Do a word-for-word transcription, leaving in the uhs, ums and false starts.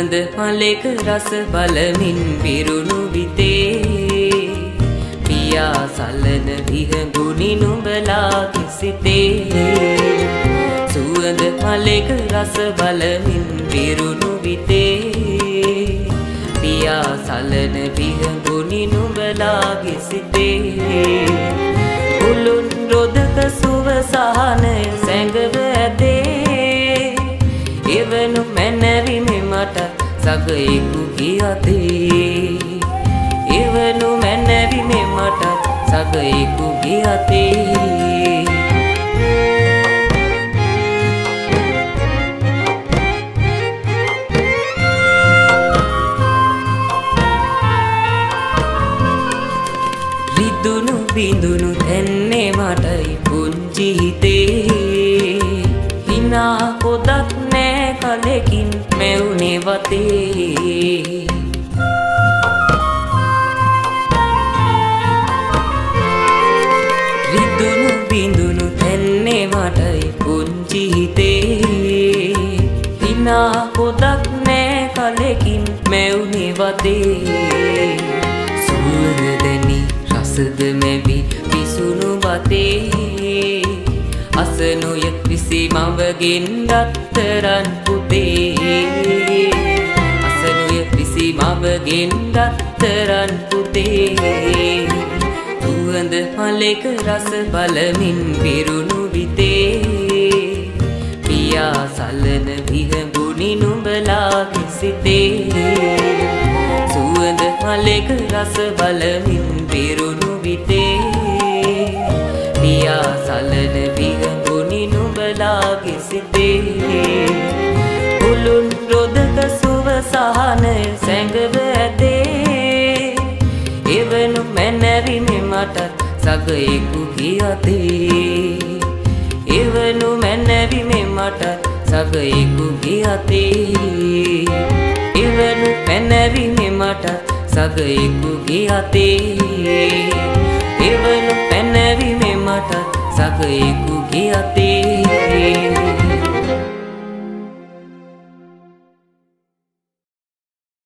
සුවඳ මලෙක රස බලමින් පිරුණු විතේ පියා සලන විහඟුනි නුඹලාගේ සිතේ සුවඳ මලෙක රස බලමින් පිරුණු විතේ පියා සලන විහඟුනි නුඹලාගේ සිතේ උළුන් රොදක සුව සහනය සැඟව ඇතේ එවනු මැනවි මෙමට සගයෙකු ගියතේ එවනු මැනවි මෙමට සගයෙකු ගියතේ රිදුණු බිඳුණු දැන්නේ මටයි පුංචි හිතේ හිනා පොදක් නෑ කලකින් මැවුනේ වතේ රිදුණු බිඳුණු දැන්නේ මටයි පුංචි හිතේ හිනා පොදක් නෑ කලකින් මැවුනේ වතේ සුවඳ දැනි රසද මැවි පිසුණු වතේ අසනුය විසි මවගෙන් රත්තරන් පුතේ අසනුය විසි මවගෙන් රත්තරන් පුතේ සුවඳ මලෙක රස බලමින් පිරුණු විතේ පියා සලන විහඟුනි නුඹලාගේ සිතේ සුවඳ මලෙක රස බලමින් පිරුණු විතේ පියා සලන විහඟුනි නුඹලාගේ සිතේ උළුන් රොදක සුව සහනය සැඟව ඇතේ එවනු මැනවි මෙමට සගයෙකු ගියතේ එවනු මැනවි මෙමට සගයෙකු ගියතේ එවනු මැනවි මෙමට සගයෙකු ගියතේ එවනු පැනවි මෙමට සගයෙකු ගියතේ